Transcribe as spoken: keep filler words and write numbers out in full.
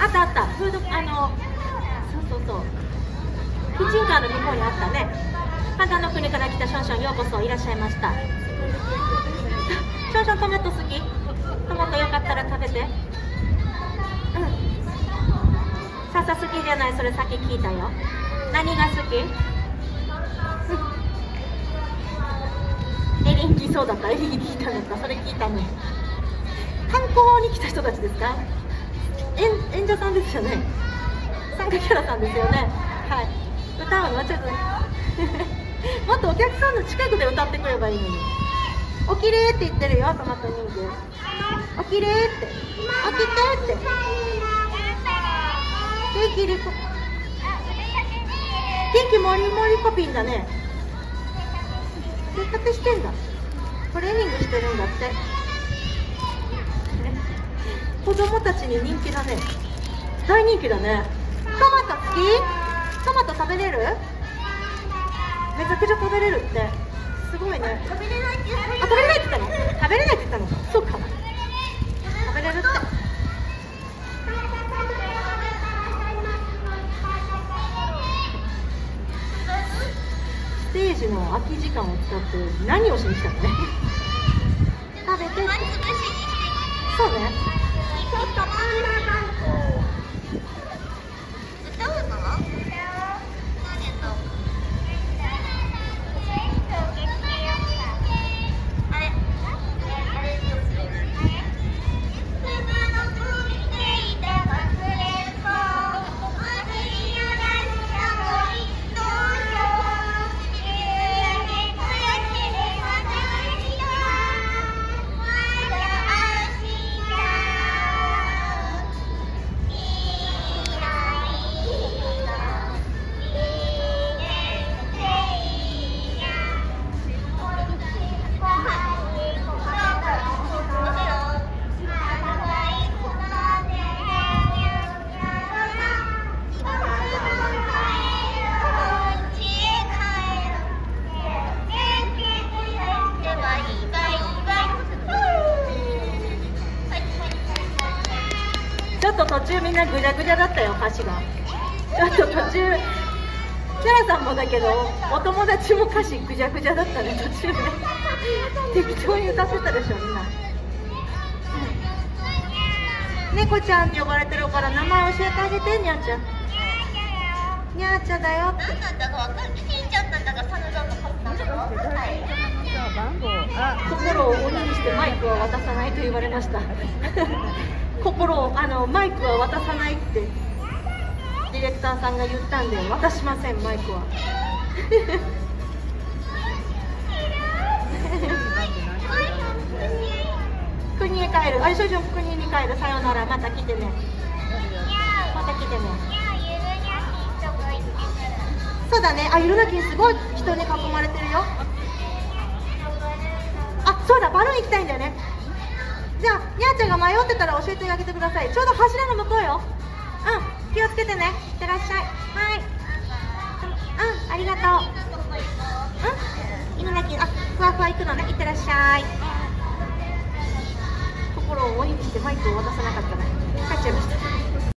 あったあった、フード、あのそうそうそう、キッチンカーの向こうにあったね。肌の国から来たションション、ようこそいらっしゃいました。ションショントマト好き？トマトよかったら食べて。うん、笹好きじゃない、それさっき聞いたよ。何が好き？エリン来そうだった。エリン聞いたのか、それ聞いたね。観光に来た人たちですか？演, 演者さんですよね。参加キャラさんですよね。はい。歌うのちょっともっとお客さんの近くで歌ってくればいいのに。おきれいって言ってるよ、トマト人間。おきれいって、おきてって。元気リコ、元気もりもりコピンだね。生活してんだ。トレーニングしてるんだって。子供たちに人気だね。大人気だね。トマト好き？トマト食べれる？めちゃくちゃ食べれるって。すごいね。食べれないって言ったの？あ、食べれないって言ったの？食べれないって言ったの？そうか。食べれるって。ステージの空き時間を使って何をしに来たのね。食べてって。そうね。歌うの？ちょっと途中みんなぐじゃぐじゃだったよ、歌詞が。ちょっと途中キャラさんもだけどお友達も歌詞ぐじゃぐじゃだったね、途中で適当に歌ってたでしょみんな。猫ちゃんって呼ばれてるから名前教えてあげて。にゃーちゃん、にゃーちゃんだよって。何なんだか分かんない。しんちゃんなんだかサヌだか心を鬼にしてマイクは渡さないと言われました心をあのマイクは渡さないってディレクターさんが言ったんで渡しません、マイクは国へ帰る。あれ、少々国に帰る。さよなら、また来てね。また来てね。そうだね。あ、ゆるなきんすごい人に囲まれてるよ。あ、そうだ、バルーン行きたいんだよね。じゃあ、にゃーちゃんが迷ってたら教えてあげてください。ちょうど柱の向こうよ。うん、気をつけてね。いってらっしゃい。はい。うん、ありがとう。うん、ゆるなきん、あ、ふわふわ行くのね。いってらっしゃい。心を鬼にしてマイクを渡さなかったね。帰っちゃいました。